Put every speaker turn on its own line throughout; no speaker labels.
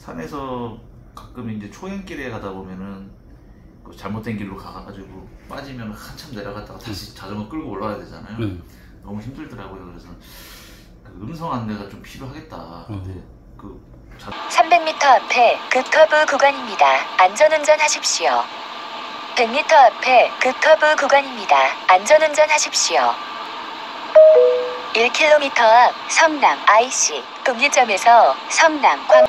산에서 가끔 이제 초행길에 가다 보면은 그 잘못된 길로 가가지고 빠지면 한참 내려갔다가 다시 자전거 끌고 올라와야 되잖아요. 너무 힘들더라고요. 그래서 그 음성 안내가 좀 필요하겠다. 근데 그
300m 앞에 급커브 구간입니다. 안전운전 하십시오. 100m 앞에 급커브 구간입니다. 안전운전 하십시오. 1km 앞 성남 IC 분기점에서 성남 광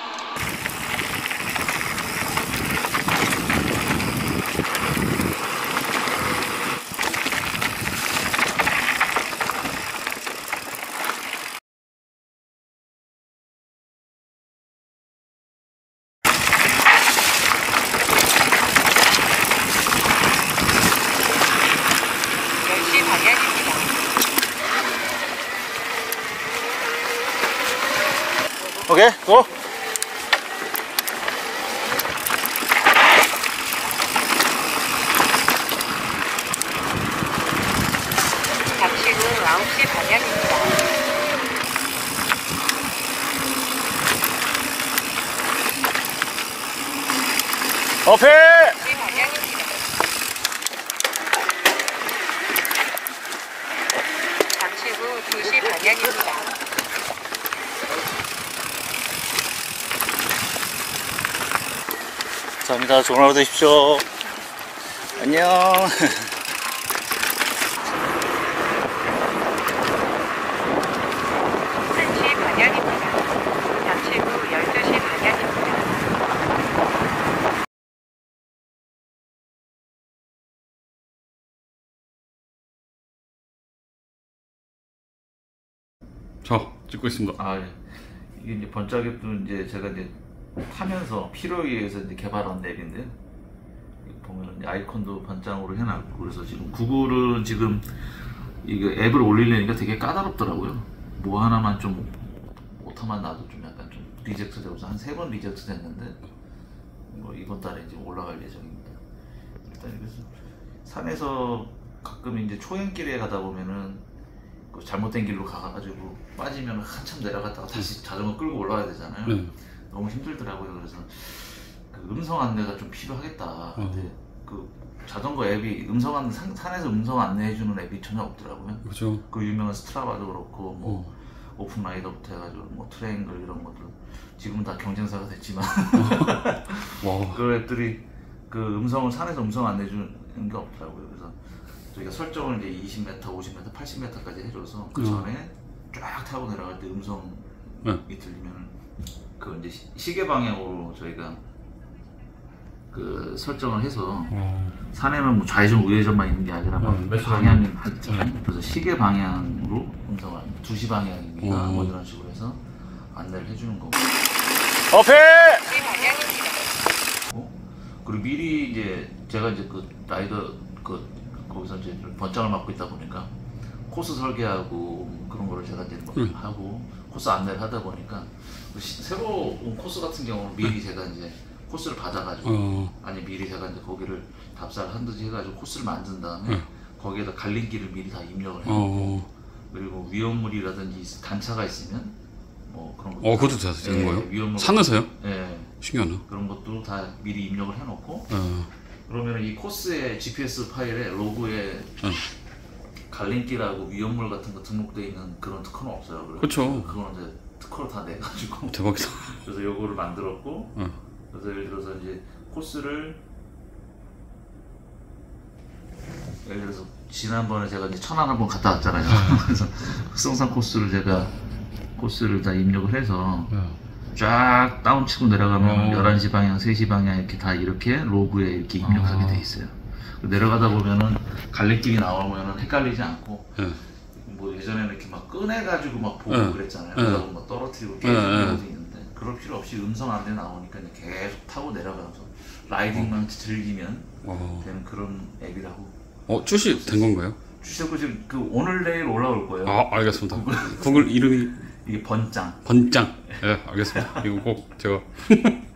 방향입니다.
오케이, 고!
잠시 후 9시 방향입니다.
오페!
방향입니다. 잠시 후 2시 방향입니다.
감사합니다. 좋은 하루 되십시오. 안녕.
1시 방향입니다. 잠시 후 12시 방향입니다.
자, 찍고 있습니다.
아, 예. 이게 이제 번짝앱도 이제 제가 이제 타면서 필요에 의해서 이제 개발한 앱인데, 보면 아이콘도 번짝으로 해놨고, 그래서 지금 구글은 지금 이게 앱을 올리려니까 되게 까다롭더라고요. 뭐 하나만 좀 오타만 나도 좀 약간 좀 리젝트 되고 한 3번 리젝트 됐는데, 뭐 이번 달에 이제 올라갈 예정입니다. 일단 그래서 산에서 가끔 이제 초행길에 가다 보면은 그 잘못된 길로 가가지고 빠지면 한참 내려갔다가 다시 자전거 끌고 올라와야 되잖아요. 너무 힘들더라고요. 그래서 그 음성 안내가 좀 필요하겠다. 근데 그 자전거 앱이 음성 안내, 산에서 음성 안내해주는 앱이 전혀 없더라고요.
그죠.
그 유명한 스트라바도 그렇고 뭐 오픈 라이더부터 해가지고 뭐 트레잉글 이런 것들 지금은 다 경쟁사가 됐지만
와.
그 앱들이 그 음성을 산에서 음성 안내해주는 게 없더라고요. 그래서 저희가 설정을 이제 20m, 50m, 80m까지 해줘서 그 전에 쫙 타고 내려갈 때 음성이 들리면 그 이제 시계 방향으로 저희가 그 설정을 해서 산에는 뭐 좌회전 우회전만 있는 게 아니라 막 방향이 있잖아요. 그래서 시계 방향으로 음성을 2시 방향입니다. 뭐 이런 식으로 해서 안내를 해주는 거고. 오페! 그리고 미리 이제 제가 이제 그 라이더 그 거기서 이제 번장을 맡고 있다 보니까 코스 설계하고 그런 거를 제가 이제 뭐 하고 코스 안내를 하다 보니까 새로 온 코스 같은 경우는 미리 제가 이제 코스를 받아가지고 아니 미리 제가 이제 거기를 답사를 한 듯이 해가지고 코스를 만든 다음에 거기에다 갈림길을 미리 다 입력을 해놓고 그리고 위험물이라든지 단차가 있으면 뭐 그런 것도
그것도 다 되는 거예요?
위험물
산에서요?
네.
신기하네.
그런 것도 다 미리 입력을 해놓고 그러면 이 코스의 GPS 파일에 로그에 갈림길하고 위험물 같은 거 등록되어 있는 그런 특허는 없어요.
그렇죠.
그거는 이제 특허를 다 내가지고
대박이다.
그래서 요거를 만들었고 그래서 예를 들어서 이제 코스를 예를 들어서 지난번에 제가 이제 천안 한번 갔다 왔잖아요. 그래서 흑성산 코스를 다 입력을 해서 쫙 다운치고 내려가면 11시 방향, 3시 방향 이렇게 다 이렇게 로그에 이렇게 입력하게 돼 있어요. 내려가다 보면은 갈림길이 나오면은 헷갈리지 않고 뭐 예전에는 이렇게 막 꺼내가지고 막 보고 그랬잖아요. 그러다 보면 떨어뜨리고 깨지는 경우도 있는데 그럴 필요 없이 음성 안내 나오니까 계속 타고 내려가면서 라이딩만 즐기면 되는 그런 앱이라고.
출시된 건가요?
출시되고 지금 그 오늘 내일 올라올 거예요.
알겠습니다. 구글 이름이
이게 번짱.
번짱. 네, 알겠습니다. 이거 꼭 제가